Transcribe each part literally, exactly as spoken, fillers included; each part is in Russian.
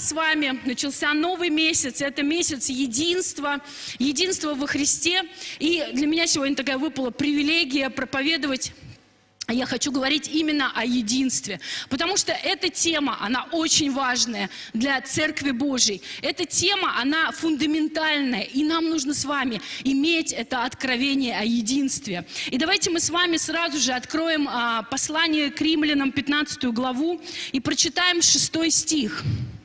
с вами начался новый месяц. Это месяц единства, единства во Христе. И для меня сегодня такая выпала привилегия проповедовать. Я хочу говорить именно о единстве, потому что эта тема, она очень важная для Церкви Божьей. Эта тема, она фундаментальная, и нам нужно с вами иметь это откровение о единстве. И давайте мы с вами сразу же откроем а, послание к Римлянам, пятнадцатую главу, и прочитаем шестой стих.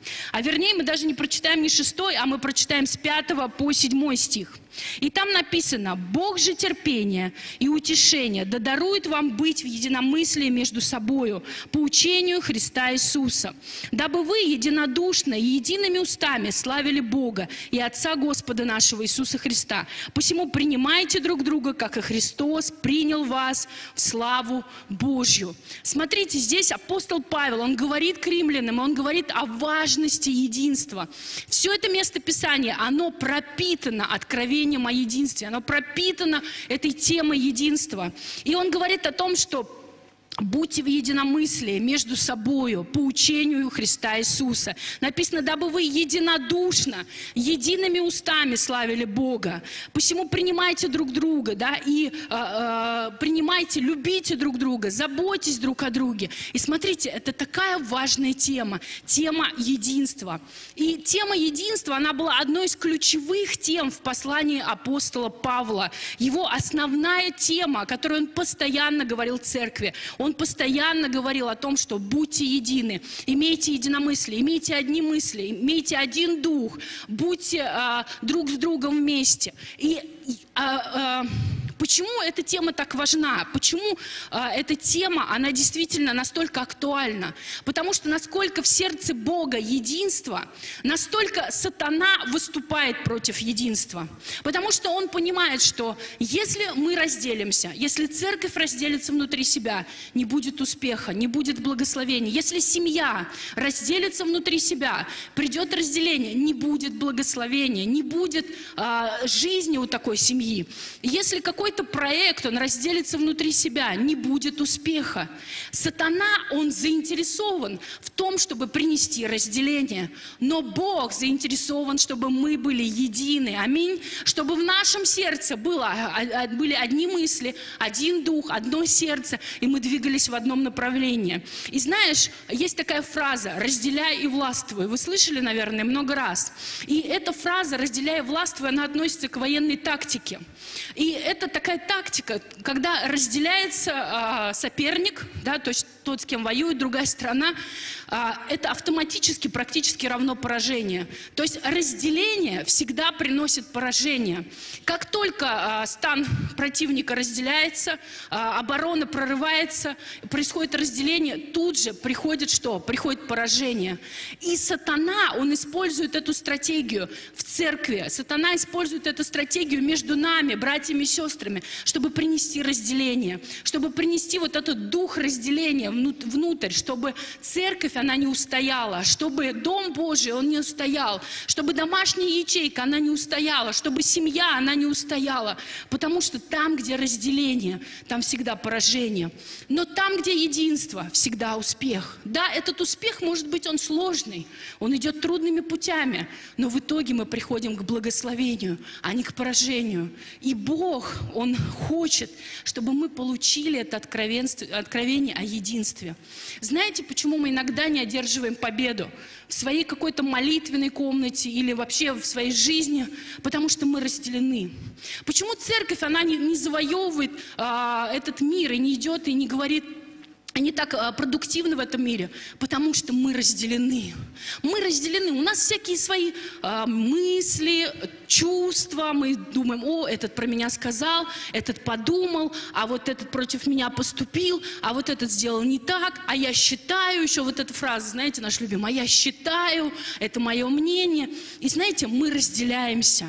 А вернее, мы даже не прочитаем не шестой, а мы прочитаем с пятого по седьмой стих. И там написано: «Бог же терпения и утешения да дарует вам быть в единомыслии между собою по учению Христа Иисуса, дабы вы единодушно и едиными устами славили Бога и Отца Господа нашего Иисуса Христа. Посему принимайте друг друга, как и Христос принял вас в славу Божью». Смотрите, здесь апостол Павел, он говорит к римлянам, он говорит о важности единства. Все это место Писания, оно пропитано откровением о единстве, оно пропитано этой темой единства. И он говорит о том, что будьте в единомыслии между собою по учению Христа Иисуса. Написано: дабы вы единодушно, едиными устами славили Бога. Посему принимайте друг друга, да, и э, э, принимайте, любите друг друга, заботьтесь друг о друге. И смотрите, это такая важная тема, тема единства. И тема единства, она была одной из ключевых тем в послании апостола Павла. Его основная тема, о которой он постоянно говорил церкви. Он постоянно говорил о том, что будьте едины, имейте единомыслие, имейте одни мысли, имейте один дух, будьте а, друг с другом вместе. И а, а, почему эта тема так важна? Почему а, эта тема, она действительно настолько актуальна? Потому что насколько в сердце Бога единство, настолько сатана выступает против единства. Потому что он понимает, что если мы разделимся, если церковь разделится внутри себя, не будет успеха, не будет благословения. Если семья разделится внутри себя, придет разделение, не будет благословения, не будет а, жизни у такой семьи. Если какой-то проект, он разделится внутри себя, не будет успеха. Сатана, он заинтересован в том, чтобы принести разделение. Но Бог заинтересован, чтобы мы были едины. Аминь. Чтобы в нашем сердце было, были одни мысли, один дух, одно сердце, и мы двигались в одном направлении. И знаешь, есть такая фраза: «разделяй и властвуй». Вы слышали, наверное, много раз. И эта фраза «разделяй и властвуй», она относится к военной тактике. И это такая тактика, когда разделяется э, соперник, да, то есть тот, с кем воюет другая страна, э, это автоматически практически равно поражению. То есть разделение всегда приносит поражение. Как только э, стан противника разделяется, э, оборона прорывается, происходит разделение, тут же приходит что? Приходит поражение. И сатана, он использует эту стратегию в церкви. Сатана использует эту стратегию между нами, братьями и сестрами, чтобы принести разделение, чтобы принести вот этот дух разделения внутрь, чтобы церковь, она не устояла, чтобы Дом Божий, он не устоял, чтобы домашняя ячейка, она не устояла, чтобы семья, она не устояла. Потому что там, где разделение, там всегда поражение. Но там, где единство, всегда успех. Да, этот успех, может быть, он сложный, он идет трудными путями, но в итоге мы приходим к благословению, а не к поражению. И Бог, Он хочет, чтобы мы получили это откровение о единстве. Знаете, почему мы иногда не одерживаем победу в своей какой-то молитвенной комнате или вообще в своей жизни? Потому что мы разделены. Почему церковь, она не, не завоевывает а, этот мир и не идет и не говорит: они так а, продуктивны в этом мире? Потому что мы разделены. Мы разделены. У нас всякие свои а, мысли, чувства. Мы думаем: о, этот про меня сказал, этот подумал, а вот этот против меня поступил, а вот этот сделал не так, а я считаю, еще вот эта фраза, знаете, наш любимый: а я считаю, это мое мнение. И знаете, мы разделяемся.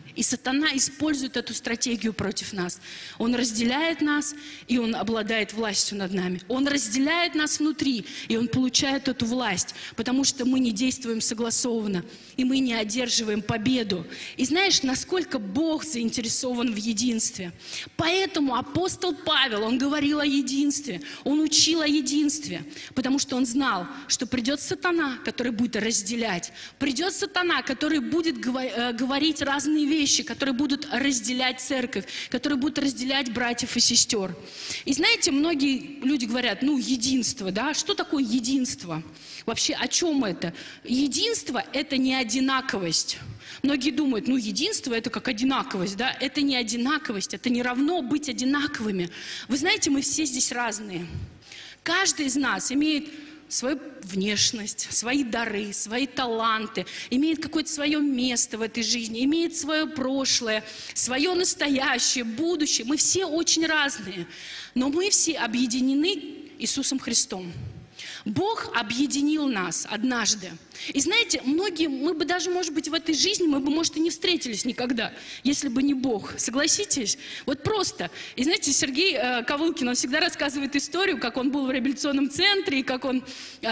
И сатана использует эту стратегию против нас. Он разделяет нас, и он обладает властью над нами. Он разделяет нас внутри, и он получает эту власть, потому что мы не действуем согласованно, и мы не одерживаем победу. И знаешь, насколько Бог заинтересован в единстве. Поэтому апостол Павел, он говорил о единстве, он учил о единстве, потому что он знал, что придет сатана, который будет разделять. Придет сатана, который будет говорить разные вещи, которые будут разделять церковь, которые будут разделять братьев и сестер. И знаете, многие люди говорят, ну, единство, да, что такое единство? Вообще, о чем это? Единство – это не одинаковость. Многие думают, ну, единство – это как одинаковость, да? Это не одинаковость, это не равно быть одинаковыми. Вы знаете, мы все здесь разные. Каждый из нас имеет свою внешность, свои дары, свои таланты, имеет какое-то свое место в этой жизни, имеет свое прошлое, свое настоящее, будущее. Мы все очень разные, но мы все объединены Иисусом Христом. Бог объединил нас однажды. И знаете, многие, мы бы даже, может быть, в этой жизни, мы бы, может, и не встретились никогда, если бы не Бог. Согласитесь? Вот просто. И знаете, Сергей э, Ковылкин, он всегда рассказывает историю, как он был в реабилитационном центре, и как, он,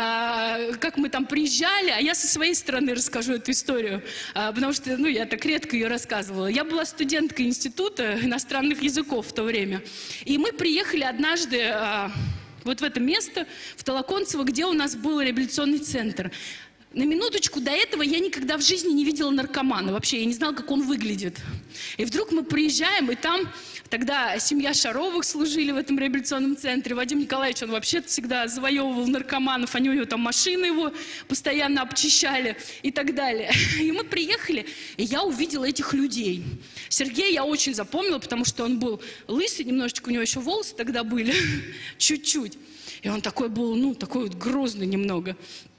э, как мы там приезжали, а я со своей стороны расскажу эту историю, э, потому что, ну, я так редко ее рассказывала. Я была студенткой института иностранных языков в то время, и мы приехали однажды э, вот в это место, в Толоконцево, где у нас был реабилитационный центр. На минуточку, до этого я никогда в жизни не видела наркомана. Вообще, я не знала, как он выглядит. И вдруг мы приезжаем, и там тогда семья Шаровых служили в этом реабилитационном центре. Вадим Николаевич, он вообще всегда завоевывал наркоманов. Они у него там машины его постоянно обчищали и так далее. И мы приехали, и я увидела этих людей. Сергея я очень запомнила, потому что он был лысый, немножечко у него еще волосы тогда были, чуть-чуть. И он такой был, ну, такой вот грозный немного.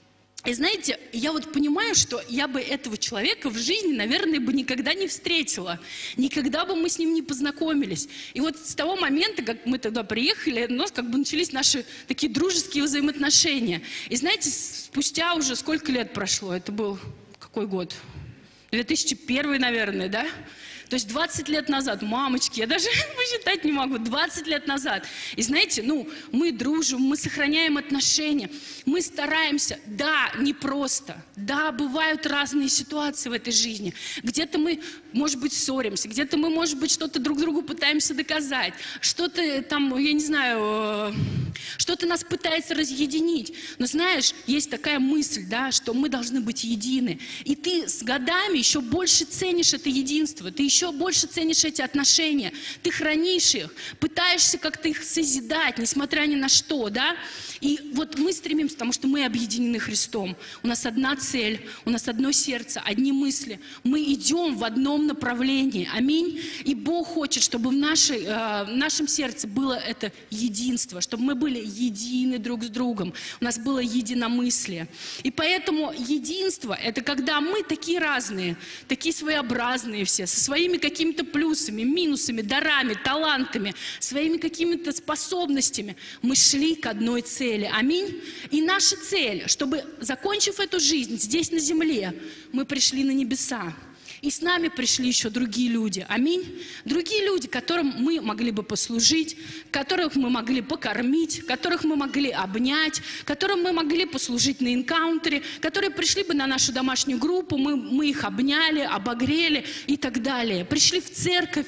И знаете, я вот понимаю, что я бы этого человека в жизни, наверное, бы никогда не встретила. Никогда бы мы с ним не познакомились. И вот с того момента, как мы туда приехали, у нас как бы начались наши такие дружеские взаимоотношения. И знаете, спустя уже сколько лет прошло? Это был какой год? две тысячи первый, наверное, да? То есть двадцать лет назад, мамочки, я даже посчитать не могу, двадцать лет назад. И знаете, ну, мы дружим, мы сохраняем отношения, мы стараемся. Да, непросто. Да, бывают разные ситуации в этой жизни. Где-то мы, может быть, ссоримся, где-то мы, может быть, что-то друг другу пытаемся доказать. Что-то там, я не знаю, что-то нас пытается разъединить. Но знаешь, есть такая мысль, да, что мы должны быть едины. И ты с годами еще больше ценишь это единство, ты еще еще больше ценишь эти отношения, ты хранишь их, пытаешься как-то их созидать, несмотря ни на что, да? И вот мы стремимся, потому что мы объединены Христом. У нас одна цель, у нас одно сердце, одни мысли. Мы идем в одном направлении. Аминь. И Бог хочет, чтобы в, нашей, э, в нашем сердце было это единство, чтобы мы были едины друг с другом. У нас было единомыслие. И поэтому единство – это когда мы такие разные, такие своеобразные все, со своими какими-то плюсами, минусами, дарами, талантами, своими какими-то способностями. Мы шли к одной цели. Аминь. И наша цель, чтобы, закончив эту жизнь здесь на земле, мы пришли на небеса. И с нами пришли еще другие люди. Аминь. Другие люди, которым мы могли бы послужить, которых мы могли покормить, которых мы могли обнять, которым мы могли послужить на энкаунтере, которые пришли бы на нашу домашнюю группу, мы, мы их обняли, обогрели и так далее. Пришли в церковь.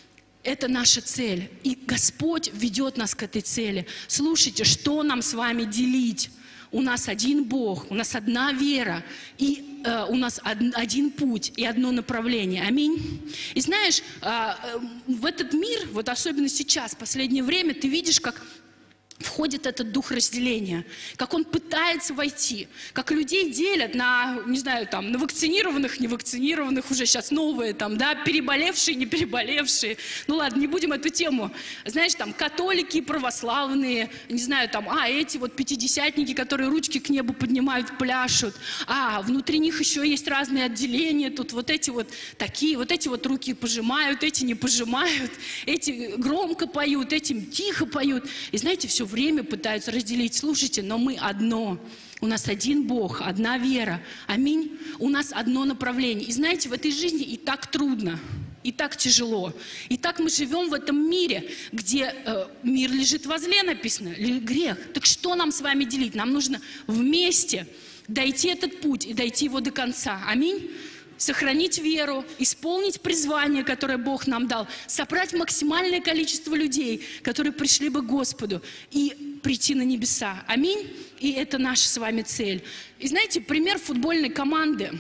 Это наша цель. И Господь ведет нас к этой цели. Слушайте, что нам с вами делить? У нас один Бог, у нас одна вера, и э, у нас од, один путь и одно направление. Аминь. И знаешь, э, э, в этот мир, вот особенно сейчас, в последнее время, ты видишь, как входит этот дух разделения, как он пытается войти, как людей делят на, не знаю, там, на вакцинированных, невакцинированных, уже сейчас новые, там, да, переболевшие, не переболевшие. Ну ладно, не будем эту тему. Знаешь, там, католики, православные, не знаю, там, а, эти вот пятидесятники, которые ручки к небу поднимают, пляшут. А, внутри них еще есть разные отделения, тут вот эти вот такие, вот эти вот руки пожимают, эти не пожимают, эти громко поют, эти тихо поют. И знаете, все время пытаются разделить. Слушайте, но мы одно. У нас один Бог, одна вера. Аминь. У нас одно направление. И знаете, в этой жизни и так трудно, и так тяжело. И так мы живем в этом мире, где э, мир лежит возле, написано, грех. Так что нам с вами делить? Нам нужно вместе дойти этот путь и дойти его до конца. Аминь. Сохранить веру, исполнить призвание, которое Бог нам дал, собрать максимальное количество людей, которые пришли бы к Господу, и прийти на небеса. Аминь. И это наша с вами цель. И знаете, пример футбольной команды.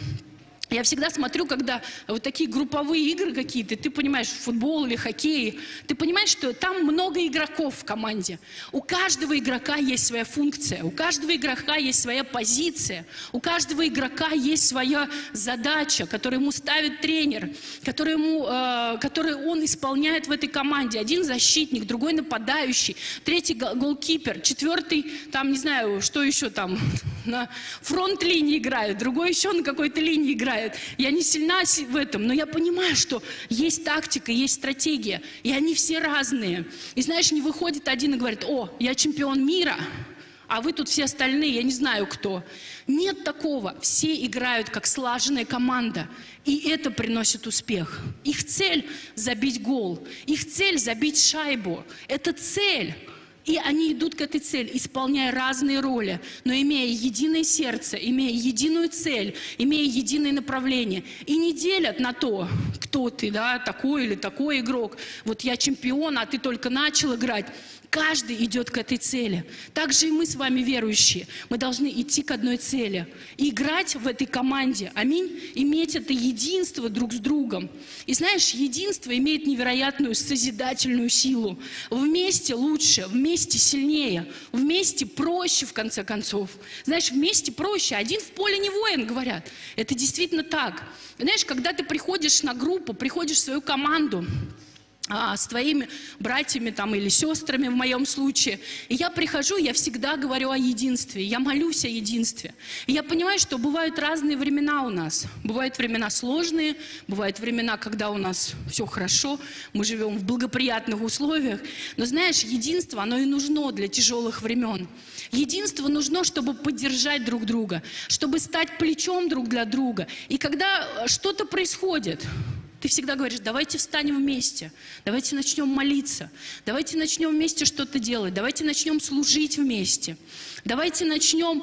Я всегда смотрю, когда вот такие групповые игры какие-то, ты понимаешь, футбол или хоккей, ты понимаешь, что там много игроков в команде. У каждого игрока есть своя функция, у каждого игрока есть своя позиция, у каждого игрока есть своя задача, которую ему ставит тренер, которую, ему, э, которую он исполняет в этой команде. Один защитник, другой нападающий, третий голкипер, четвертый, там, не знаю, что еще там, на фронт-линии играет, другой еще на какой-то линии играет. Я не сильна в этом, но я понимаю, что есть тактика, есть стратегия, и они все разные. И знаешь, не выходит один и говорит: о, я чемпион мира, а вы тут все остальные, я не знаю кто. Нет такого. Все играют как слаженная команда, и это приносит успех. Их цель – забить гол, их цель – забить шайбу. Это цель. И они идут к этой цели, исполняя разные роли, но имея единое сердце, имея единую цель, имея единое направление. И не делят на то, кто ты, да, такой или такой игрок. Вот я чемпион, а ты только начал играть. Каждый идет к этой цели. Так же и мы с вами, верующие. Мы должны идти к одной цели. И играть в этой команде. Аминь. Иметь это единство друг с другом. И знаешь, единство имеет невероятную созидательную силу. Вместе лучше, вместе сильнее. Вместе проще, в конце концов. Знаешь, вместе проще. Один в поле не воин, говорят. Это действительно так. Знаешь, когда ты приходишь на группу, приходишь в свою команду, А, с твоими братьями там, или сестрами в моем случае. И я прихожу, я всегда говорю о единстве, я молюсь о единстве. И я понимаю, что бывают разные времена у нас. Бывают времена сложные, бывают времена, когда у нас все хорошо, мы живем в благоприятных условиях. Но знаешь, единство, оно и нужно для тяжелых времен. Единство нужно, чтобы поддержать друг друга, чтобы стать плечом друг для друга. И когда что-то происходит, ты всегда говоришь: давайте встанем вместе, давайте начнем молиться, давайте начнем вместе что-то делать, давайте начнем служить вместе, давайте начнем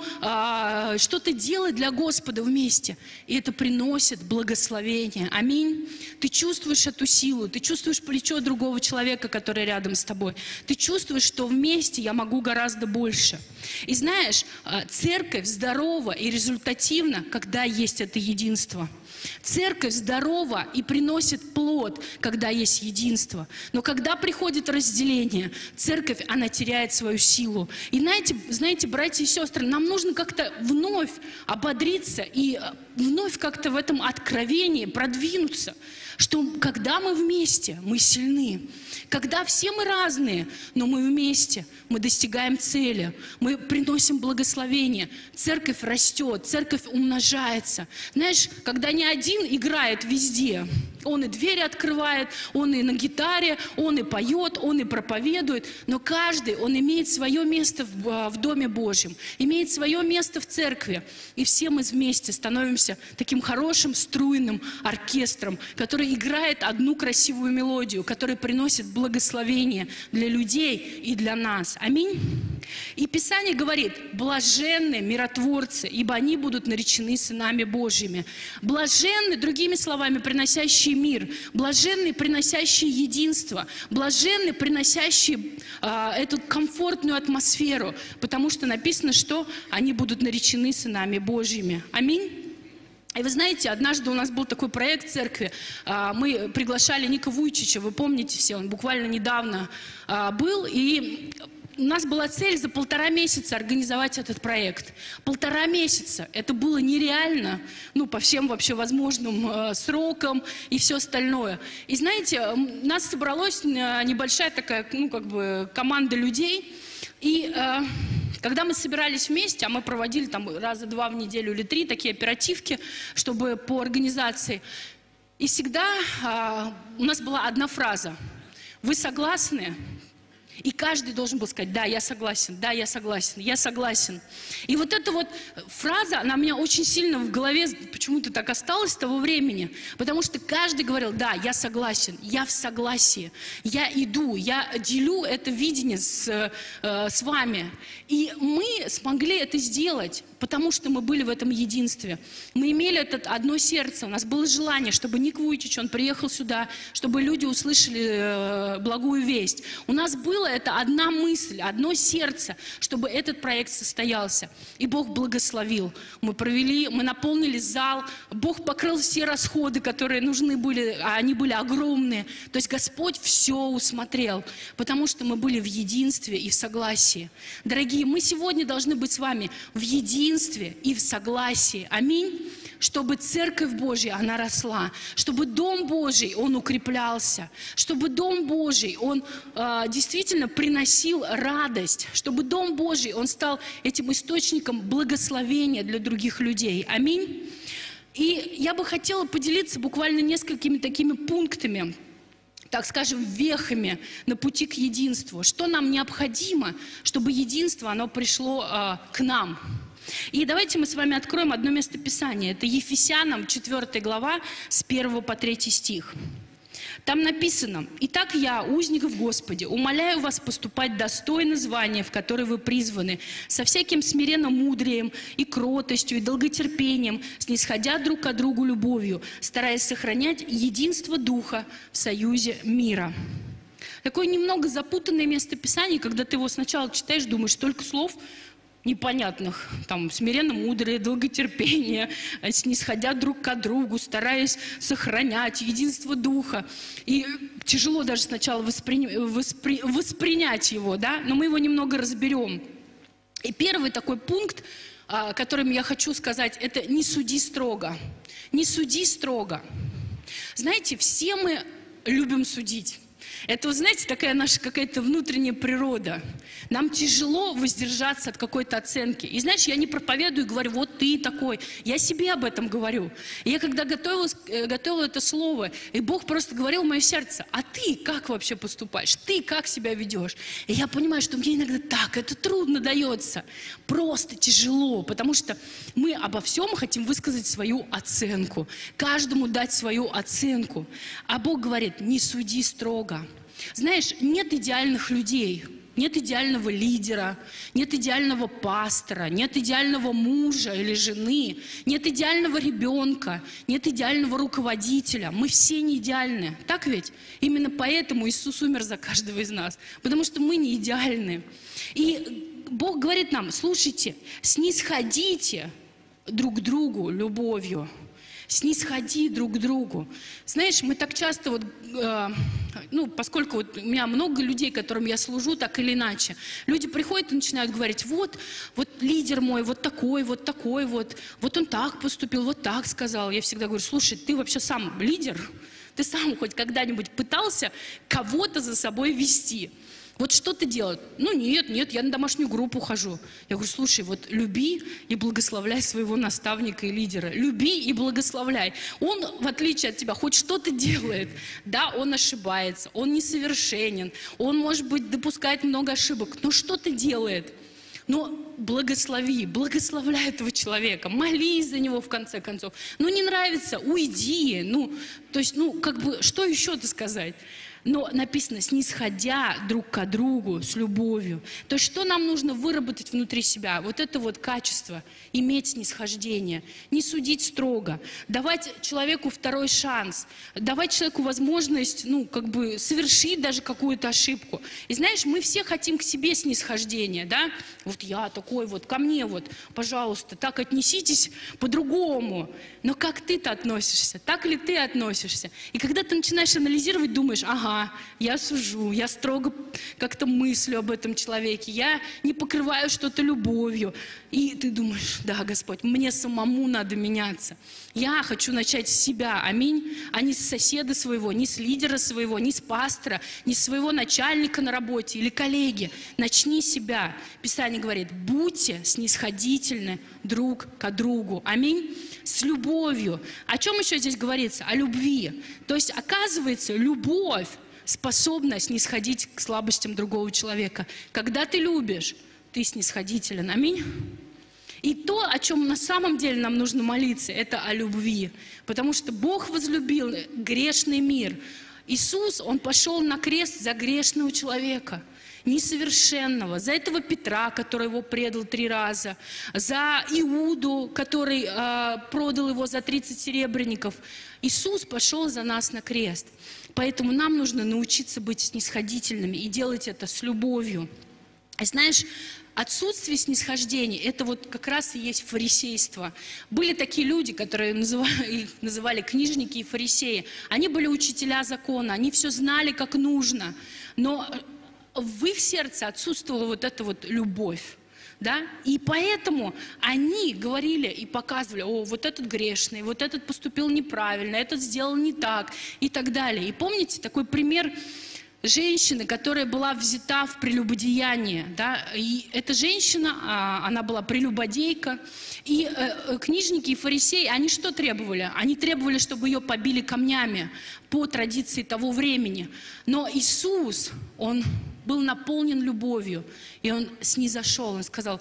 а, что-то делать для Господа вместе. И это приносит благословение. Аминь. Ты чувствуешь эту силу, ты чувствуешь плечо другого человека, который рядом с тобой. Ты чувствуешь, что вместе я могу гораздо больше. И знаешь, церковь здорова и результативна, когда есть это единство. Церковь здорова и приносит плод, когда есть единство. Но когда приходит разделение, церковь, она теряет свою силу. И знаете, знаете, братья и сестры, нам нужно как-то вновь ободриться и вновь как-то в этом откровении продвинуться, что когда мы вместе, мы сильны. Когда все мы разные, но мы вместе, мы достигаем цели, мы приносим благословение. Церковь растет, церковь умножается. Знаешь, когда не один играет везде, он и двери открывает, он и на гитаре, он и поет, он и проповедует, но каждый, он имеет свое место в, в Доме Божьем, имеет свое место в церкви. И все мы вместе становимся таким хорошим струйным оркестром, который играет одну красивую мелодию, который приносит благословение для людей и для нас. Аминь. И Писание говорит: блаженны миротворцы, ибо они будут наречены сынами Божьими. Блаженны, другими словами, приносящие мир, блаженны, приносящие единство, блаженны, приносящие а, эту комфортную атмосферу, потому что написано, что они будут наречены сынами Божьими. Аминь. И вы знаете, однажды у нас был такой проект в церкви, мы приглашали Ника Вуйчича, вы помните все, он буквально недавно был, и у нас была цель за полтора месяца организовать этот проект. Полтора месяца. Это было нереально, ну, по всем вообще возможным э, срокам и все остальное. И знаете, у нас собралась небольшая такая, ну, как бы команда людей, и э, когда мы собирались вместе, а мы проводили там раза два в неделю или три такие оперативки, чтобы по организации, и всегда э, у нас была одна фраза: вы согласны? И каждый должен был сказать: да, я согласен, да, я согласен, я согласен. И вот эта вот фраза, она у меня очень сильно в голове почему-то так осталась с того времени. Потому что каждый говорил: да, я согласен, я в согласии, я иду, я делю это видение с, э, с вами. И мы смогли это сделать, потому что мы были в этом единстве. Мы имели это одно сердце, у нас было желание, чтобы Ник Вуйчич, он приехал сюда, чтобы люди услышали э, благую весть. У нас было это одна мысль, одно сердце, чтобы этот проект состоялся. И Бог благословил. Мы провели, мы наполнили зал, Бог покрыл все расходы, которые нужны были, а они были огромные. То есть Господь все усмотрел, потому что мы были в единстве и в согласии. Дорогие, мы сегодня должны быть с вами в единстве и в согласии. Аминь. Чтобы Церковь Божья, она росла, чтобы Дом Божий, он укреплялся, чтобы Дом Божий, он э, действительно приносил радость, чтобы Дом Божий, он стал этим источником благословения для других людей. Аминь. И я бы хотела поделиться буквально несколькими такими пунктами, так скажем, вехами на пути к единству. Что нам необходимо, чтобы единство, оно пришло э, к нам. И давайте мы с вами откроем одно место Писания. Это Ефесянам четвёртая глава с первого по третий стих. Там написано: «Итак я, узник в Господе, умоляю вас поступать достойно звания, в которое вы призваны, со всяким смиренно-мудрием и кротостью, и долготерпением, снисходя друг к другу любовью, стараясь сохранять единство Духа в союзе мира». Такое немного запутанное место Писания, когда ты его сначала читаешь, думаешь, столько слов непонятных, там, смиренно-мудрое, долготерпение, снисходя друг к другу, стараясь сохранять единство Духа. И тяжело даже сначала воспри... воспри... воспринять его, да, но мы его немного разберем. И первый такой пункт, которым я хочу сказать, это не суди строго. Не суди строго. Знаете, все мы любим судить. Это, вы знаете, такая наша какая-то внутренняя природа. Нам тяжело воздержаться от какой-то оценки. И знаешь, я не проповедую и говорю: вот ты такой. Я себе об этом говорю. И я когда готовила, готовила это слово, и Бог просто говорил в мое сердце: а ты как вообще поступаешь? Ты как себя ведешь? И я понимаю, что мне иногда так, это трудно дается. Просто тяжело, потому что мы обо всем хотим высказать свою оценку. Каждому дать свою оценку. А Бог говорит: не суди строго. Знаешь, нет идеальных людей, нет идеального лидера, нет идеального пастора, нет идеального мужа или жены, нет идеального ребенка, нет идеального руководителя. Мы все не идеальны, так ведь? Именно поэтому Иисус умер за каждого из нас, потому что мы не идеальны. И Бог говорит нам: слушайте, снисходите друг к другу любовью. Снисходи друг к другу. Знаешь, мы так часто, вот, э, ну, поскольку вот у меня много людей, которым я служу, так или иначе, люди приходят и начинают говорить: вот, вот лидер мой, вот такой, вот такой, вот, вот он так поступил, вот так сказал. Я всегда говорю: слушай, ты вообще сам лидер? Ты сам хоть когда-нибудь пытался кого-то за собой вести? Вот что ты делаешь? Ну нет, нет, я на домашнюю группу хожу. Я говорю: слушай, вот люби и благословляй своего наставника и лидера. Люби и благословляй. Он, в отличие от тебя, хоть что-то делает. Да, он ошибается, он несовершенен, он, может быть, допускает много ошибок, но что-то делает. Но благослови, благословляй этого человека, молись за него в конце концов. Ну не нравится, уйди. Ну, то есть, ну как бы, что еще-то сказать? Но написано: снисходя друг к другу с любовью. То есть что нам нужно выработать внутри себя? Вот это вот качество, иметь снисхождение, не судить строго, давать человеку второй шанс, давать человеку возможность, ну, как бы совершить даже какую-то ошибку. И знаешь, мы все хотим к себе снисхождения, да? Вот я такой вот, ко мне вот, пожалуйста, так отнеситесь по-другому. Но как ты-то относишься? Так ли ты относишься? И когда ты начинаешь анализировать, думаешь: ага, я сужу, я строго как-то мыслю об этом человеке, я не покрываю что-то любовью. И ты думаешь: да, Господь, мне самому надо меняться. Я хочу начать с себя, аминь, а не с соседа своего, не с лидера своего, не с пастора, не с своего начальника на работе или коллеги. Начни с себя. Писание говорит: будьте снисходительны друг к другу, аминь, с любовью. О чем еще здесь говорится? О любви. То есть, оказывается, любовь способна снисходить к слабостям другого человека. Когда ты любишь, ты снисходителен. Аминь. И то, о чем на самом деле нам нужно молиться, это о любви. Потому что Бог возлюбил грешный мир. Иисус, Он пошел на крест за грешного человека, несовершенного, за этого Петра, который его предал три раза, за Иуду, который э, продал его за тридцать серебряников. Иисус пошел за нас на крест. Поэтому нам нужно научиться быть снисходительными и делать это с любовью. И знаешь, отсутствие снисхождения – это вот как раз и есть фарисейство. Были такие люди, которые называли, их называли книжники и фарисеи. Они были учителя закона, они все знали, как нужно. Но в их сердце отсутствовала вот эта вот любовь. Да? И поэтому они говорили и показывали: о, вот этот грешный, вот этот поступил неправильно, этот сделал не так и так далее. И помните такой пример женщины, которая была взята в прелюбодеяние, да? И эта женщина, она была прелюбодейка, и книжники и фарисеи, они что требовали? Они требовали, чтобы ее побили камнями по традиции того времени. Но Иисус, Он был наполнен любовью, и Он снизошел, Он сказал: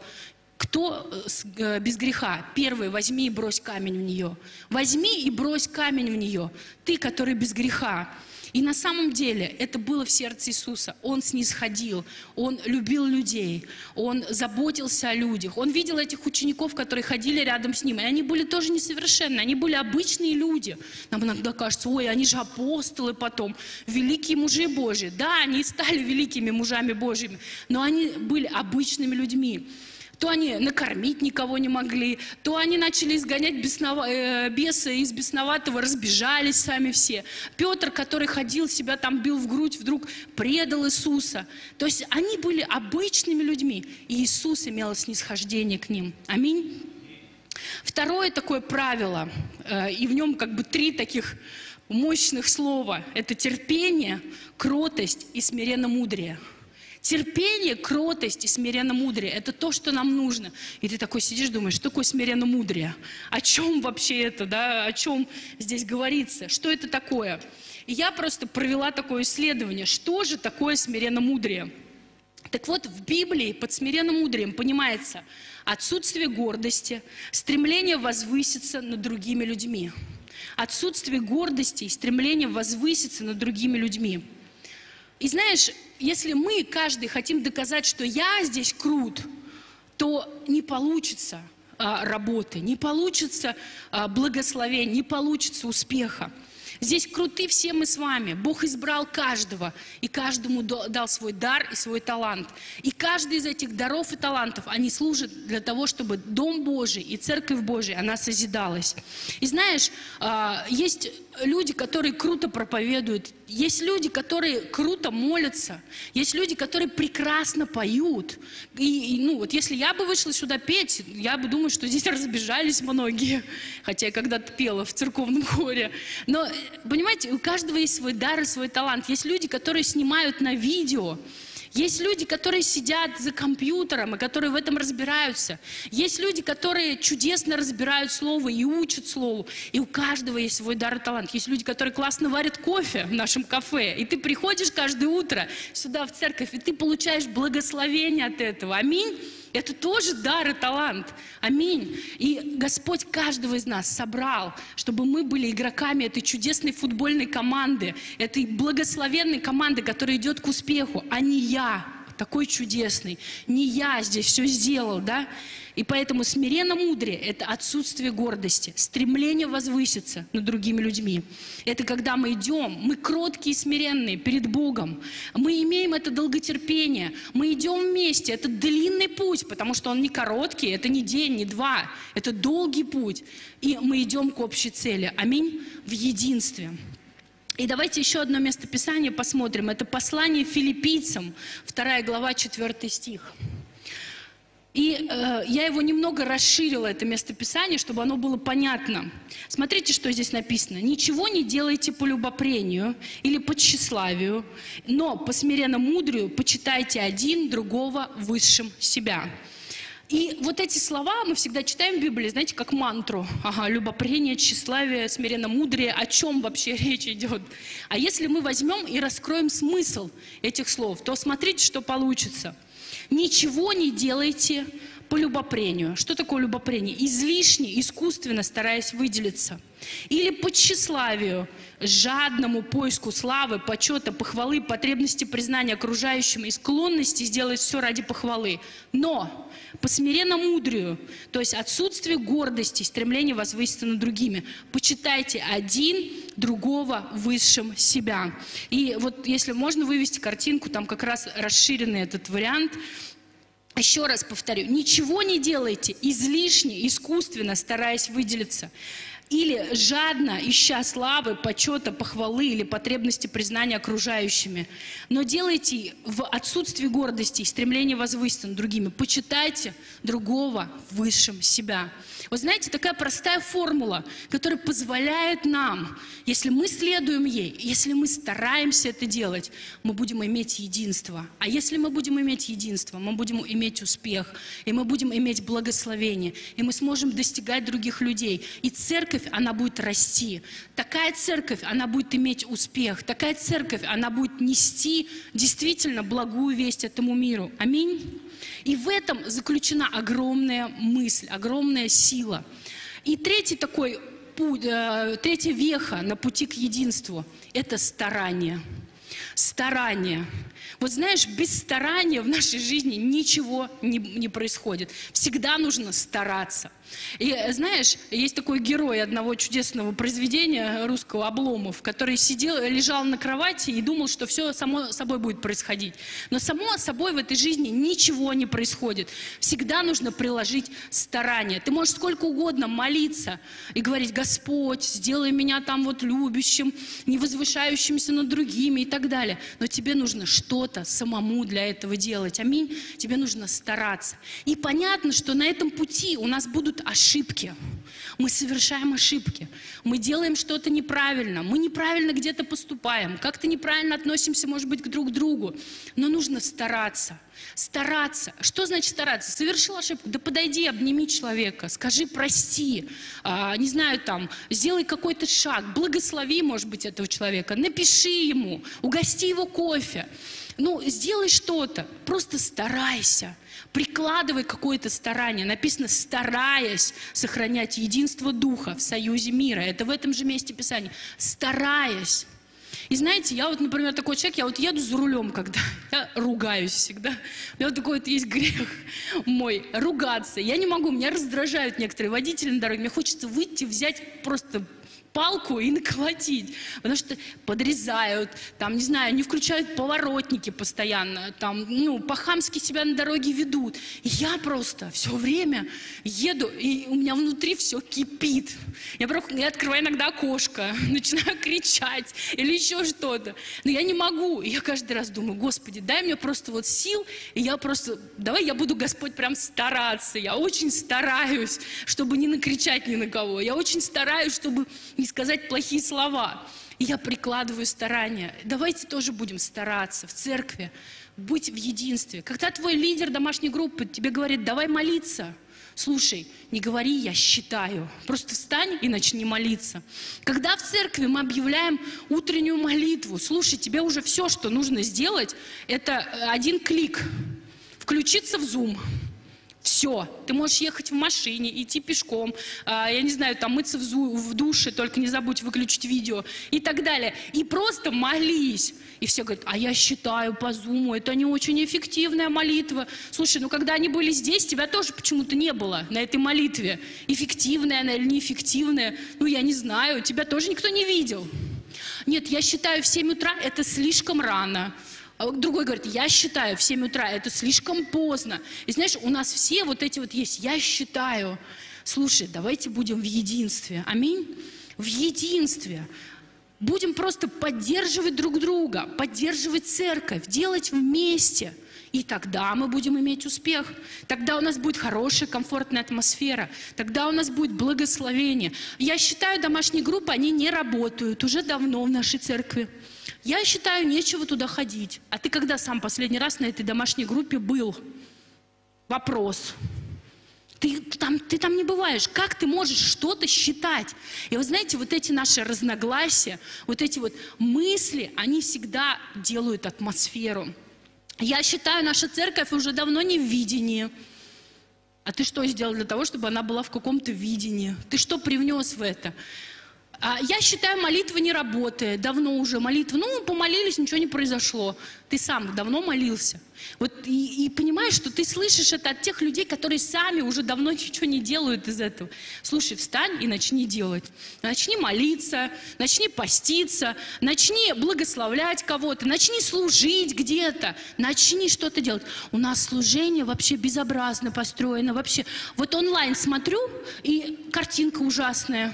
кто без греха, первый возьми и брось камень в нее. Возьми и брось камень в нее, ты, который без греха. И на самом деле это было в сердце Иисуса. Он снисходил, Он любил людей, Он заботился о людях. Он видел этих учеников, которые ходили рядом с Ним, и они были тоже несовершенны, они были обычные люди. Нам иногда кажется: ой, они же апостолы потом, великие мужи Божьи. Да, они стали великими мужами Божьими, но они были обычными людьми. То они накормить никого не могли, то они начали изгонять беснова... э, беса из бесноватого, разбежались сами все. Петр, который ходил, себя там бил в грудь, вдруг предал Иисуса. То есть они были обычными людьми, и Иисус имел снисхождение к ним. Аминь. Второе такое правило, э, и в нем как бы три таких мощных слова. Это терпение, кротость и смиренномудрие. Терпение, кротость и смиренномудрие – это то, что нам нужно. И ты такой сидишь, думаешь: что такое смиренномудрие? О чем вообще это, да? О чем здесь говорится? Что это такое? И я просто провела такое исследование. Что же такое смиренномудрие? Так вот, в Библии под смиренномудрием понимается отсутствие гордости, стремление возвыситься над другими людьми. Отсутствие гордости и стремление возвыситься над другими людьми. И знаешь, если мы, каждый, хотим доказать, что я здесь крут, то не получится а, работы, не получится а, благословения, не получится успеха. Здесь круты все мы с вами. Бог избрал каждого, и каждому дал свой дар и свой талант. И каждый из этих даров и талантов, они служат для того, чтобы Дом Божий и Церковь Божия, она созидалась. И знаешь, есть люди, которые круто проповедуют, есть люди, которые круто молятся, есть люди, которые прекрасно поют. И, и ну вот если я бы вышла сюда петь, я бы думала, что здесь разбежались многие, хотя я когда-то пела в церковном хоре. Но, понимаете, у каждого есть свой дар и свой талант. Есть люди, которые снимают на видео. Есть люди, которые сидят за компьютером и которые в этом разбираются. Есть люди, которые чудесно разбирают слово и учат слову. И у каждого есть свой дар и талант. Есть люди, которые классно варят кофе в нашем кафе. И ты приходишь каждое утро сюда в церковь, и ты получаешь благословение от этого. Аминь. Это тоже дар и талант. Аминь. И Господь каждого из нас собрал, чтобы мы были игроками этой чудесной футбольной команды, этой благословенной команды, которая идет к успеху, а не я, такой чудесный. Не я здесь все сделал, да? И поэтому смиренномудрие – это отсутствие гордости, стремление возвыситься над другими людьми. Это когда мы идем, мы кроткие и смиренные перед Богом. Мы имеем это долготерпение, мы идем вместе. Это длинный путь, потому что он не короткий, это не день, не два. Это долгий путь. И мы идем к общей цели. Аминь. В единстве. И давайте еще одно место Писания посмотрим. Это послание Филиппийцам, вторая глава, четвёртый стих. И э, я его немного расширила, это местописание, чтобы оно было понятно. Смотрите, что здесь написано. «Ничего не делайте по любопрению или по тщеславию, но по смиренномудрию почитайте один другого высшим себя». И вот эти слова мы всегда читаем в Библии, знаете, как мантру. Ага, любопрение, тщеславие, смиренно-мудрее. О чем вообще речь идет? А если мы возьмем и раскроем смысл этих слов, то смотрите, что получится. Ничего не делайте по любопрению. Что такое любопрение? Излишне, искусственно стараясь выделиться. Или по тщеславию, жадному поиску славы, почета, похвалы, потребности признания окружающим и склонности сделать все ради похвалы. Но по смиренно-мудрию, то есть отсутствие гордости, стремление возвыситься над другими. Почитайте один другого высшим себя. И вот если можно вывести картинку, там как раз расширенный этот вариант. Еще раз повторю, ничего не делайте излишне, искусственно, стараясь выделиться. Или жадно, ища славы, почета, похвалы или потребности признания окружающими. Но делайте в отсутствии гордости и стремления возвыситься над другими. Почитайте другого высшим себя. Вот знаете, такая простая формула, которая позволяет нам, если мы следуем ей, если мы стараемся это делать, мы будем иметь единство. А если мы будем иметь единство, мы будем иметь успех, и мы будем иметь благословение, и мы сможем достигать других людей. И церковь, она будет расти. Такая церковь, она будет иметь успех. Такая церковь, она будет нести действительно благую весть этому миру. Аминь. И в этом заключена огромная мысль, огромная сила. И третий такой путь, э, третья веха на пути к единству – это старание. Старание. Вот знаешь, без старания в нашей жизни ничего не, не происходит. Всегда нужно стараться. И знаешь, есть такой герой одного чудесного произведения русского, Обломов, который сидел, лежал на кровати и думал, что все само собой будет происходить. Но само собой в этой жизни ничего не происходит. Всегда нужно приложить старание. Ты можешь сколько угодно молиться и говорить: Господь, сделай меня там вот любящим, не возвышающимся над другими и так далее. Но тебе нужно что-то самому для этого делать. Аминь. Тебе нужно стараться. И понятно, что на этом пути у нас будут ошибки. Мы совершаем ошибки. Мы делаем что-то неправильно. Мы неправильно где-то поступаем. Как-то неправильно относимся, может быть, к друг другу. Но нужно стараться. Стараться. Что значит стараться? Совершил ошибку? Да подойди, обними человека. Скажи прости. А, не знаю, там, сделай какой-то шаг. Благослови, может быть, этого человека. Напиши ему. Угости его кофе. Ну, сделай что-то. Просто старайся. Прикладывай какое-то старание. Написано, стараясь сохранять единство Духа в союзе мира. Это в этом же месте Писания. Стараясь. И знаете, я вот, например, такой человек, я вот еду за рулем, когда я ругаюсь всегда. У меня вот такой вот есть грех мой, ругаться. Я не могу, меня раздражают некоторые водители на дороге. Мне хочется выйти, взять просто палку и наколотить, потому что подрезают, там, не знаю, не включают поворотники постоянно, там, ну, по-хамски себя на дороге ведут. И я просто все время еду, и у меня внутри все кипит. Я, я открываю иногда окошко, начинаю кричать или еще что-то. Но я не могу. И я каждый раз думаю: Господи, дай мне просто вот сил, и я просто, давай я буду, Господь, прям стараться. Я очень стараюсь, чтобы не накричать ни на кого. Я очень стараюсь, чтобы не сказать плохие слова. И я прикладываю старания. Давайте тоже будем стараться в церкви, быть в единстве. Когда твой лидер домашней группы тебе говорит: давай молиться, слушай, не говори «я считаю», просто встань и начни молиться. Когда в церкви мы объявляем утреннюю молитву, слушай, тебе уже все, что нужно сделать, это один клик, включиться в Zoom. Все, ты можешь ехать в машине, идти пешком, а, я не знаю, там мыться в, зу, в душе, только не забудь выключить видео и так далее. И просто молись. И все говорят: а я считаю по зуму, это не очень эффективная молитва. Слушай, ну когда они были здесь, тебя тоже почему-то не было на этой молитве. Эффективная она или неэффективная, ну я не знаю, тебя тоже никто не видел. Нет, я считаю в семь утра это слишком рано. А другой говорит: я считаю в семь утра, это слишком поздно. И знаешь, у нас все вот эти вот есть «я считаю». Слушай, давайте будем в единстве. Аминь. В единстве. Будем просто поддерживать друг друга, поддерживать церковь, делать вместе. И тогда мы будем иметь успех. Тогда у нас будет хорошая, комфортная атмосфера. Тогда у нас будет благословение. Я считаю, домашние группы, они не работают уже давно в нашей церкви. Я считаю, нечего туда ходить. А ты когда сам последний раз на этой домашней группе был? Вопрос. Ты там, ты там не бываешь. Как ты можешь что-то считать? И вы знаете, вот эти наши разногласия, вот эти вот мысли, они всегда делают атмосферу. Я считаю, наша церковь уже давно не в видении. А ты что сделал для того, чтобы она была в каком-то видении? Ты что привнес в это? А я считаю, молитва не работает. Давно уже молитва. Ну, помолились, ничего не произошло. Ты сам давно молился. Вот и, и понимаешь, что ты слышишь это от тех людей, которые сами уже давно ничего не делают из этого. Слушай, встань и начни делать. Начни молиться, начни поститься, начни благословлять кого-то, начни служить где-то, начни что-то делать. У нас служение вообще безобразно построено. Вообще, вот онлайн смотрю, и картинка ужасная.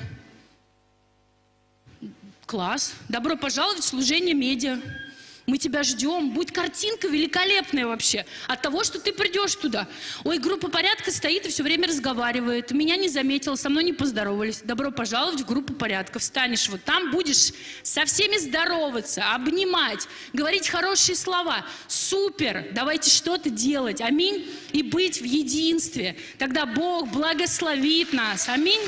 Класс. Добро пожаловать в служение медиа. Мы тебя ждем. Будет картинка великолепная вообще от того, что ты придешь туда. Ой, группа порядка стоит и все время разговаривает. Меня не заметила, со мной не поздоровались. Добро пожаловать в группу порядка. Встанешь вот там, будешь со всеми здороваться, обнимать, говорить хорошие слова. Супер! Давайте что-то делать. Аминь. И быть в единстве. Тогда Бог благословит нас. Аминь.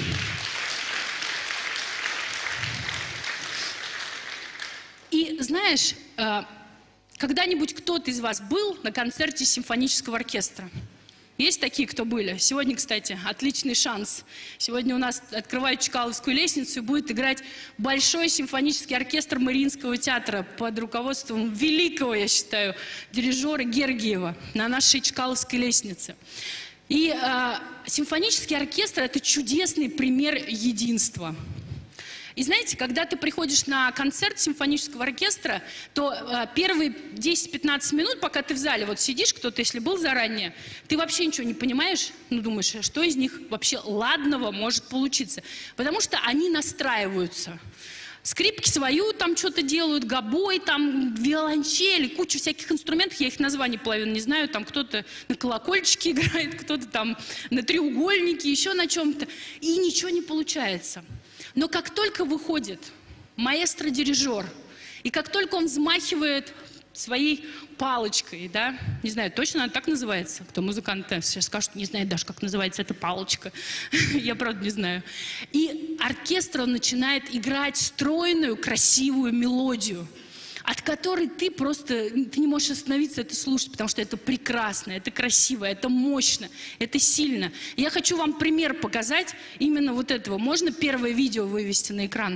И знаешь, когда-нибудь кто-то из вас был на концерте симфонического оркестра? Есть такие, кто были? Сегодня, кстати, отличный шанс. Сегодня у нас открывают Чкаловскую лестницу и будет играть большой симфонический оркестр Мариинского театра под руководством великого, я считаю, дирижера Гергиева на нашей Чкаловской лестнице. И э, симфонический оркестр – это чудесный пример единства. И знаете, когда ты приходишь на концерт симфонического оркестра, то э, первые десять-пятнадцать минут, пока ты в зале вот сидишь, кто-то, если был заранее, ты вообще ничего не понимаешь, ну думаешь, что из них вообще ладного может получиться. Потому что они настраиваются. Скрипки свою там что-то делают, гобой, там виолончели, куча всяких инструментов, я их названий половину не знаю, там кто-то на колокольчике играет, кто-то там на треугольнике, еще на чем-то, и ничего не получается. Но как только выходит маэстро-дирижер, и как только он взмахивает своей палочкой, да, не знаю, точно она так называется, кто музыкант сейчас скажет, не знает даже, как называется эта палочка, я правда не знаю. И оркестр, он начинает играть стройную, красивую мелодию, от которой ты просто, ты не можешь остановиться это слушать, потому что это прекрасно, это красиво, это мощно, это сильно. Я хочу вам пример показать именно вот этого. Можно первое видео вывести на экран?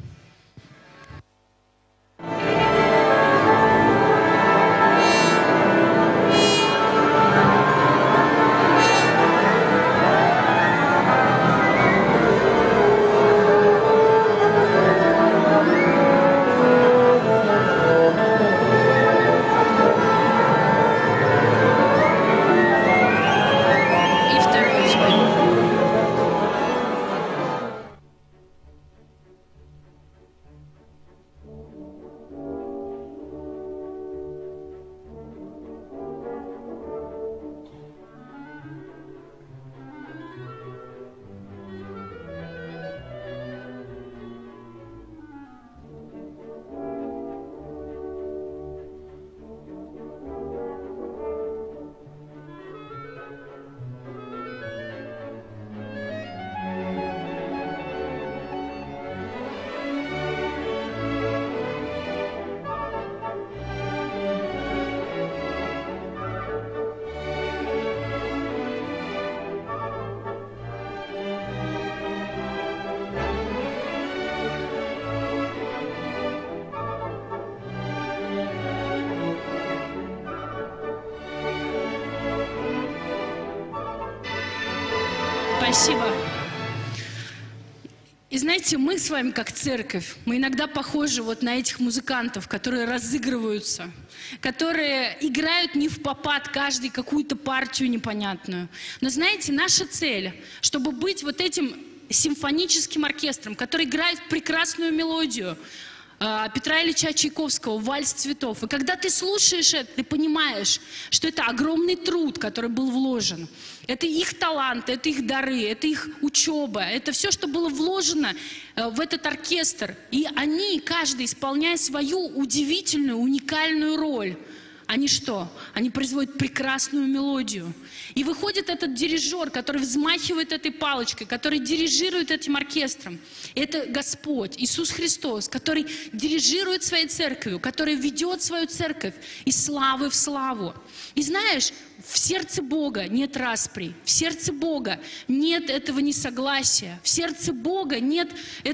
Спасибо. И знаете, мы с вами как церковь, мы иногда похожи вот на этих музыкантов, которые разыгрываются, которые играют не впопад каждый какую-то партию непонятную. Но знаете, наша цель, чтобы быть вот этим симфоническим оркестром, который играет прекрасную мелодию Петра Ильича Чайковского «Вальс цветов». И когда ты слушаешь это, ты понимаешь, что это огромный труд, который был вложен. Это их таланты, это их дары, это их учеба, это все, что было вложено в этот оркестр. И они, каждый, исполняя свою удивительную, уникальную роль, они что? Они производят прекрасную мелодию. И выходит этот дирижер, который взмахивает этой палочкой, который дирижирует этим оркестром. И это Господь, Иисус Христос, который дирижирует своей церковью, который ведет свою церковь из славы в славу. И знаешь, в сердце Бога нет распри, в сердце Бога нет этого несогласия, в сердце Бога нет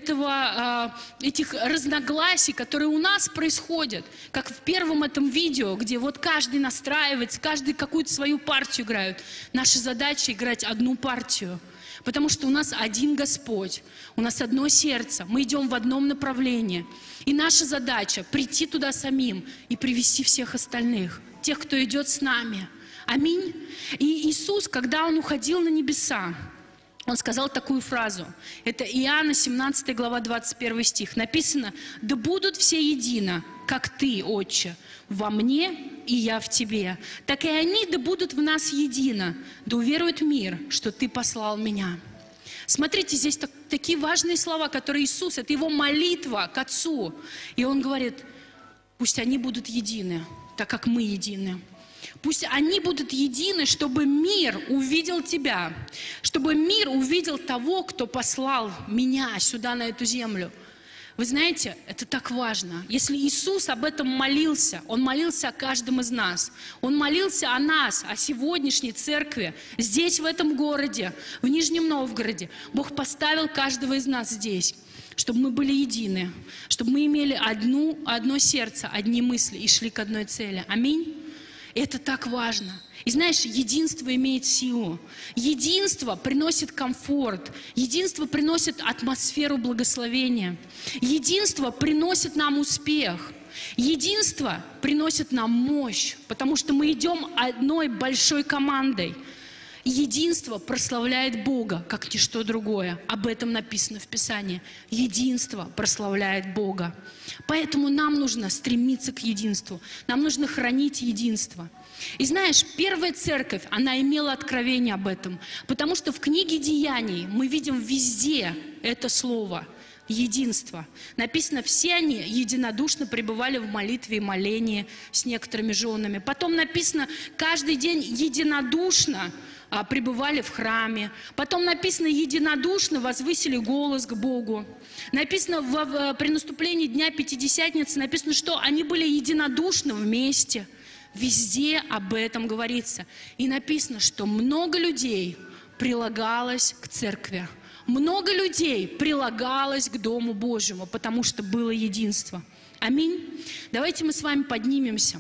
этого, э, этих разногласий, которые у нас происходят, как в первом этом видео, где вот каждый настраивается, каждый какую-то свою партию играет. Наша задача играть одну партию, потому что у нас один Господь, у нас одно сердце, мы идем в одном направлении. И наша задача прийти туда самим и привести всех остальных, тех, кто идет с нами. Аминь. И Иисус, когда Он уходил на небеса, Он сказал такую фразу. Это Иоанна семнадцатая глава, двадцать первый стих. Написано: «Да будут все едино, как Ты, Отче, во мне и я в Тебе. Так и они да будут в нас едино, да уверует мир, что Ты послал Меня». Смотрите, здесь так, такие важные слова, которые Иисус, это Его молитва к Отцу. И Он говорит: пусть они будут едины, так как мы едины. Пусть они будут едины, чтобы мир увидел Тебя, чтобы мир увидел того, кто послал Меня сюда, на эту землю. Вы знаете, это так важно. Если Иисус об этом молился, Он молился о каждом из нас. Он молился о нас, о сегодняшней церкви, здесь, в этом городе, в Нижнем Новгороде. Бог поставил каждого из нас здесь, чтобы мы были едины, чтобы мы имели одну, одно сердце, одни мысли и шли к одной цели. Аминь. И это так важно. И знаешь, единство имеет силу. Единство приносит комфорт. Единство приносит атмосферу благословения. Единство приносит нам успех. Единство приносит нам мощь, потому что мы идем одной большой командой. Единство прославляет Бога, как ничто другое. Об этом написано в Писании. Единство прославляет Бога. Поэтому нам нужно стремиться к единству. Нам нужно хранить единство. И знаешь, первая церковь, она имела откровение об этом. Потому что в книге Деяний мы видим везде это слово единство. Написано: все они единодушно пребывали в молитве и молении с некоторыми женами. Потом написано: каждый день единодушно пребывали в храме. Потом написано: единодушно возвысили голос к Богу. Написано в, в, при наступлении Дня Пятидесятницы, написано, что они были единодушно вместе. Везде об этом говорится. И написано, что много людей прилагалось к церкви. Много людей прилагалось к Дому Божьему, потому что было единство. Аминь. Давайте мы с вами поднимемся.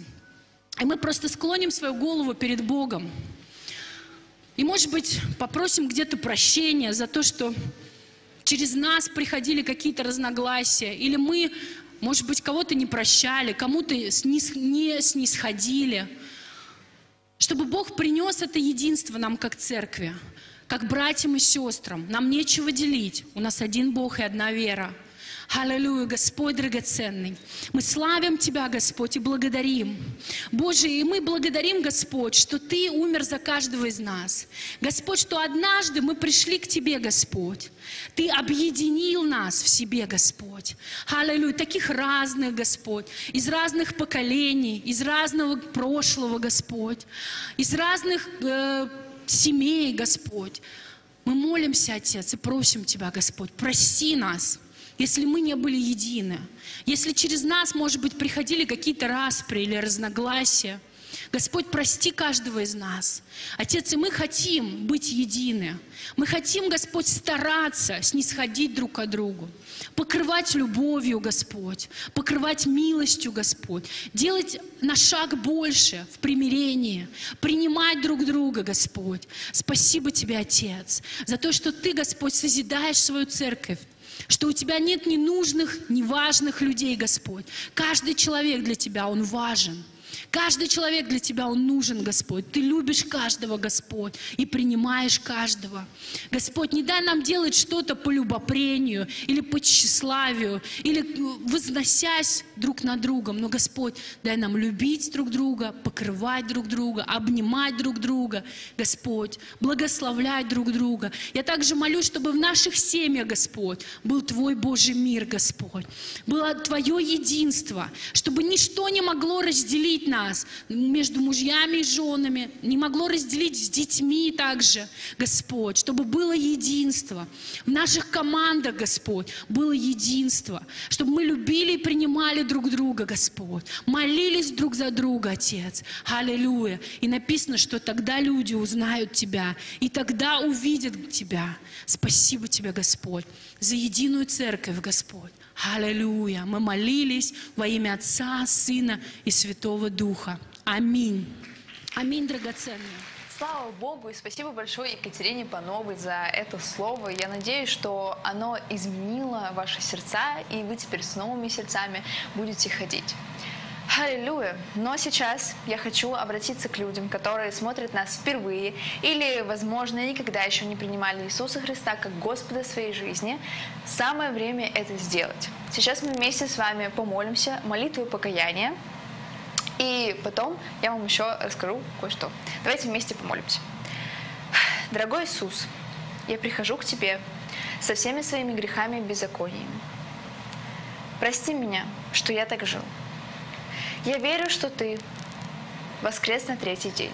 И мы просто склоним свою голову перед Богом. И, может быть, попросим где-то прощения за то, что через нас приходили какие-то разногласия. Или мы, может быть, кого-то не прощали, кому-то не снисходили. Чтобы Бог принес это единство нам как церкви, как братьям и сестрам. Нам нечего делить. У нас один Бог и одна вера. Аллилуйя, Господь драгоценный. Мы славим Тебя, Господь, и благодарим. Боже, и мы благодарим, Господь, что Ты умер за каждого из нас. Господь, что однажды мы пришли к Тебе, Господь. Ты объединил нас в себе, Господь. Аллилуйя, таких разных, Господь, из разных поколений, из разного прошлого, Господь, из разных э, семей, Господь. Мы молимся, Отец, и просим Тебя, Господь, прости нас, если мы не были едины, если через нас, может быть, приходили какие-то распри или разногласия. Господь, прости каждого из нас. Отец, и мы хотим быть едины. Мы хотим, Господь, стараться снисходить друг к другу, покрывать любовью, Господь, покрывать милостью, Господь, делать на шаг больше в примирении, принимать друг друга, Господь. Спасибо Тебе, Отец, за то, что Ты, Господь, созидаешь свою церковь, что у Тебя нет ненужных, неважных людей, Господь. Каждый человек для Тебя, он важен. Каждый человек для Тебя, он нужен, Господь. Ты любишь каждого, Господь, и принимаешь каждого. Господь, не дай нам делать что-то по любопрению или по тщеславию, или возносясь друг над другом. Но, Господь, дай нам любить друг друга, покрывать друг друга, обнимать друг друга, Господь, благословлять друг друга. Я также молюсь, чтобы в наших семьях, Господь, был Твой Божий мир, Господь, было Твое единство, чтобы ничто не могло разделить разделить нас между мужьями и женами, не могло разделить с детьми также, Господь, чтобы было единство. В наших командах, Господь, было единство, чтобы мы любили и принимали друг друга, Господь, молились друг за друга, Отец. Аллилуйя. И написано, что тогда люди узнают Тебя, и тогда увидят Тебя. Спасибо Тебе, Господь, за единую церковь, Господь. Аллилуйя. Мы молились во имя Отца, Сына и Святого Духа. Аминь. Аминь, драгоценная. Слава Богу, и спасибо большое Екатерине Пановой за это слово. Я надеюсь, что оно изменило ваши сердца, и вы теперь с новыми сердцами будете ходить. Аллилуйя! Но сейчас я хочу обратиться к людям, которые смотрят нас впервые или, возможно, никогда еще не принимали Иисуса Христа как Господа своей жизни. Самое время это сделать. Сейчас мы вместе с вами помолимся молитвой покаяния, и потом я вам еще расскажу кое-что. Давайте вместе помолимся. Дорогой Иисус, я прихожу к Тебе со всеми своими грехами и беззакониями. Прости меня, что я так жил. Я верю, что Ты воскрес на третий день.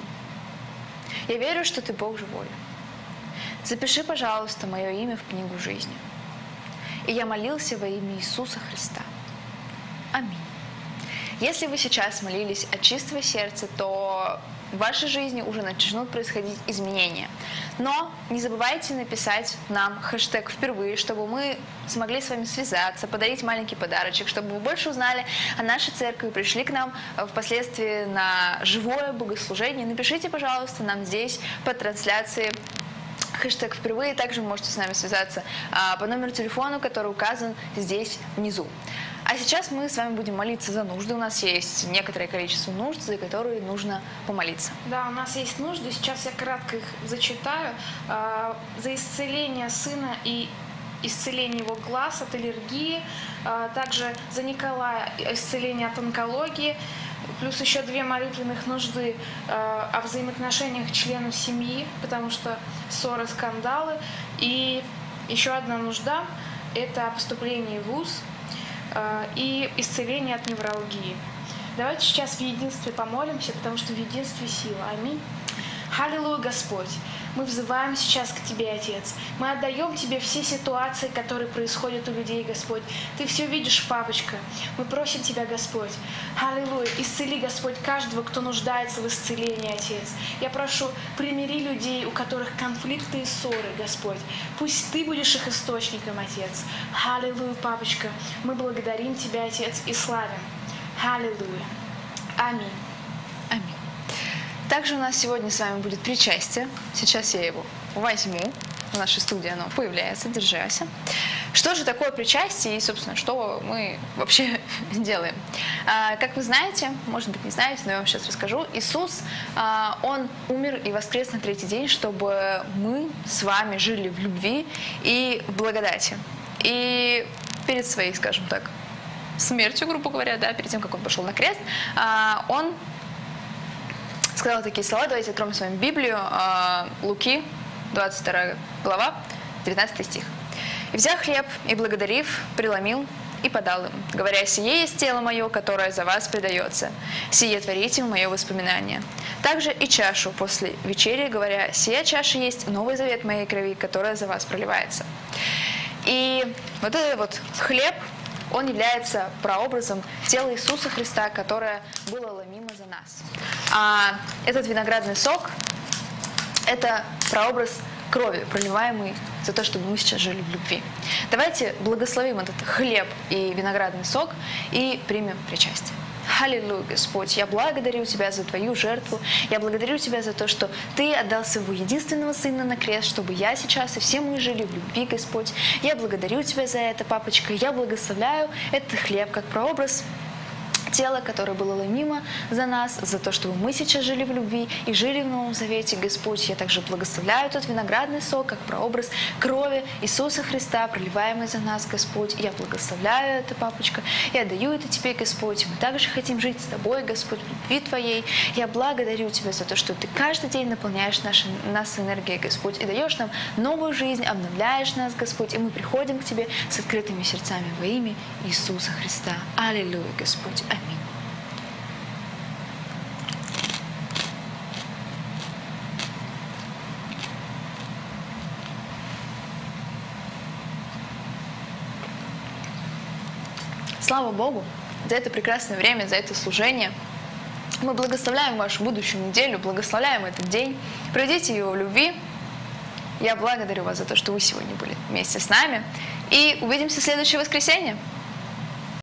Я верю, что Ты Бог живой. Запиши, пожалуйста, мое имя в книгу жизни. И я молился во имя Иисуса Христа. Аминь. Если вы сейчас молились от чистого сердца, то в вашей жизни уже начнут происходить изменения. Но не забывайте написать нам хэштег «Впервые», чтобы мы смогли с вами связаться, подарить маленький подарочек, чтобы вы больше узнали о нашей церкви и пришли к нам впоследствии на живое богослужение. Напишите, пожалуйста, нам здесь по трансляции хэштег «Впервые». Также вы можете с нами связаться а, по номеру телефона, который указан здесь внизу. А сейчас мы с вами будем молиться за нужды. У нас есть некоторое количество нужд, за которые нужно помолиться. Да, у нас есть нужды. Сейчас я кратко их зачитаю. А, за исцеление сына и исцеление его глаз от аллергии. А, также за Николая исцеление от онкологии. Плюс еще две молитвенных нужды а, о взаимоотношениях членов семьи, потому что ссоры, скандалы. И еще одна нужда – это о поступлении в вуз и исцеление от невралгии. Давайте сейчас в единстве помолимся, потому что в единстве сила. Аминь. Аллилуйя, Господь. Мы взываем сейчас к Тебе, Отец. Мы отдаем Тебе все ситуации, которые происходят у людей, Господь. Ты все видишь, папочка. Мы просим Тебя, Господь. Аллилуйя. Исцели, Господь, каждого, кто нуждается в исцелении, Отец. Я прошу, примири людей, у которых конфликты и ссоры, Господь. Пусть Ты будешь их источником, Отец. Аллилуйя, папочка. Мы благодарим Тебя, Отец, и славим. Аллилуйя. Аминь. Аминь. Также у нас сегодня с вами будет причастие. Сейчас я его возьму. В нашей студии оно появляется. Держась. Что же такое причастие и, собственно, что мы вообще делаем? А, как вы знаете, может быть, не знаете, но я вам сейчас расскажу. Иисус, а, Он умер и воскрес на третий день, чтобы мы с вами жили в любви и в благодати. И перед своей, скажем так, смертью, грубо говоря, да, перед тем, как Он пошел на крест, а, Он сказал такие слова. Давайте откроем с вами Библию. Луки, двадцать вторая глава, девятнадцатый стих. «И взял хлеб, и, благодарив, преломил и подал им, говоря: сие есть тело мое, которое за вас предается. Сие творите в мое воспоминание. Также и чашу после вечери, говоря: сия чаша есть новый завет моей крови, которая за вас проливается». И вот этот вот хлеб, он является прообразом тела Иисуса Христа, которое было ломимо за нас. А этот виноградный сок – это прообраз крови, проливаемый за то, чтобы мы сейчас жили в любви. Давайте благословим этот хлеб и виноградный сок и примем причастие. Аллилуйя, Господь, я благодарю Тебя за Твою жертву. Я благодарю Тебя за то, что Ты отдал Своего единственного Сына на крест, чтобы я сейчас и все мы жили в любви, Господь. Я благодарю Тебя за это, папочка. Я благословляю этот хлеб как прообраз тело, которое было ломимо за нас, за то, чтобы мы сейчас жили в любви и жили в Новом Завете, Господь. Я также благословляю этот виноградный сок, как прообраз крови Иисуса Христа, проливаемый за нас, Господь. Я благословляю это, папочка. Я даю это Тебе, Господь. Мы также хотим жить с Тобой, Господь, в любви Твоей. Я благодарю Тебя за то, что Ты каждый день наполняешь наши, нас энергией, Господь, и даешь нам новую жизнь, обновляешь нас, Господь, и мы приходим к Тебе с открытыми сердцами во имя Иисуса Христа. Аллилуйя, Господь. Аминь. слава Богу за это прекрасное время, за это служение. Мы благословляем вашу будущую неделю, благословляем этот день. Проведите его в любви. Я благодарю вас за то, что вы сегодня были вместе с нами. И увидимся в следующее воскресенье.